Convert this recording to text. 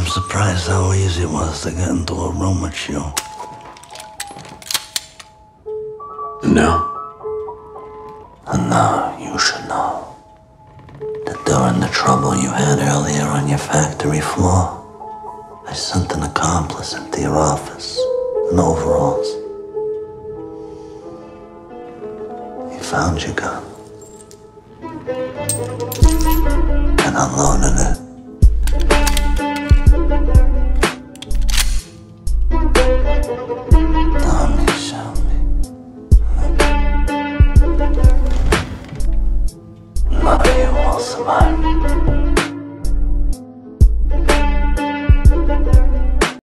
I'm surprised how easy it was to get into a room with you. No. And now you should know that during the trouble you had earlier on your factory floor, I sent an accomplice into your office in overalls. He found your gun and unloaded it.